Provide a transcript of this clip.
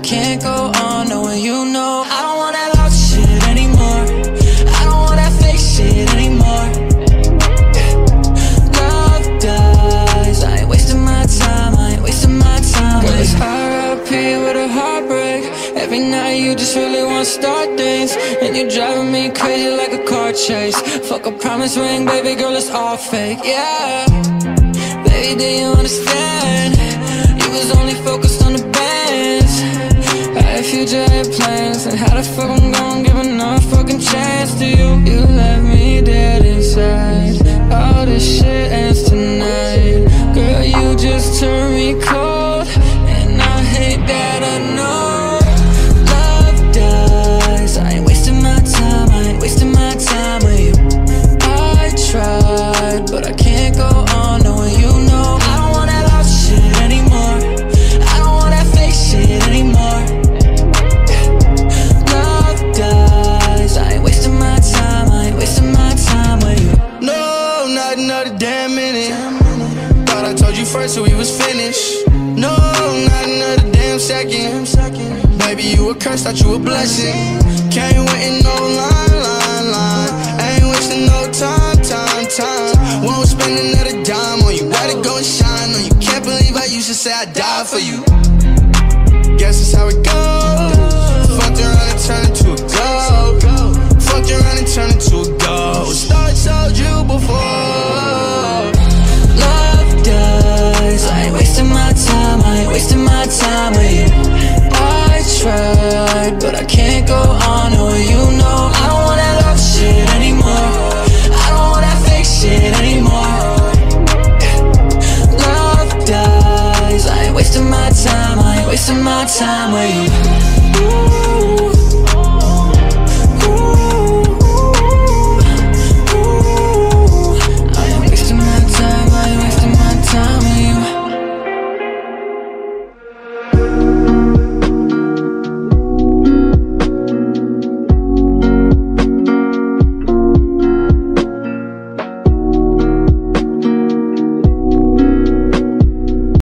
can't go on knowing you know I don't want that love shit anymore. I don't want that fake shit anymore. Love dies, I ain't wasting my time, I ain't wasting my time. Girl, it's r.i.p with a heartbreak. Every night you just really want to start things, and you're driving me crazy like a car chase. Fuck a promise ring, baby girl, it's all fake, yeah. Baby, do you understand? You was only focused on the bands. I had future, I had plans, and how the fuck I'm gonna give another fucking chance to you? You left me dead inside. All this shit ends tonight. Girl, you just turned me cold, and I hate that I know. I ain't wasting my time, I ain't wasting my time with you. I tried, but I can't go on knowing you know I don't want that love shit anymore. I don't want that fake shit anymore. Love dies, I ain't wasting my time, I ain't wasting my time with you. No, not another damn minute. Thought I told you first so we was finished. No, not another damn second. Baby, you a curse, thought you a blessing. Can't wait in no line. Ain't wasting no time. Won't spend another dime on you. Gotta go and shine on you. Can't believe I used to say I'd die for you. Guess that's how it goes. Fucked around and turned into a ghost. Fucked around and turned into a ghost. Thought I told you before. Love dies, I ain't wasting my time, I ain't wasting my time with you. I tried, but I can't go on knowing you know I don't want that love shit anymore. I don't want that fake shit anymore. Love dies, I ain't wasting my time, I ain't wasting my time with you.